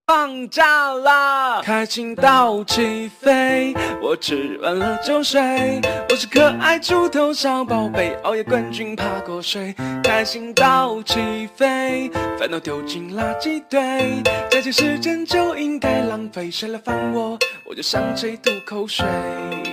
放假啦，开心到起飞，我吃完了就睡，我是可爱猪头小宝贝，熬夜冠军爬过水，开心到起飞，烦恼丢进垃圾堆，假期时间就应该浪费，谁来烦我，我就向谁吐口水。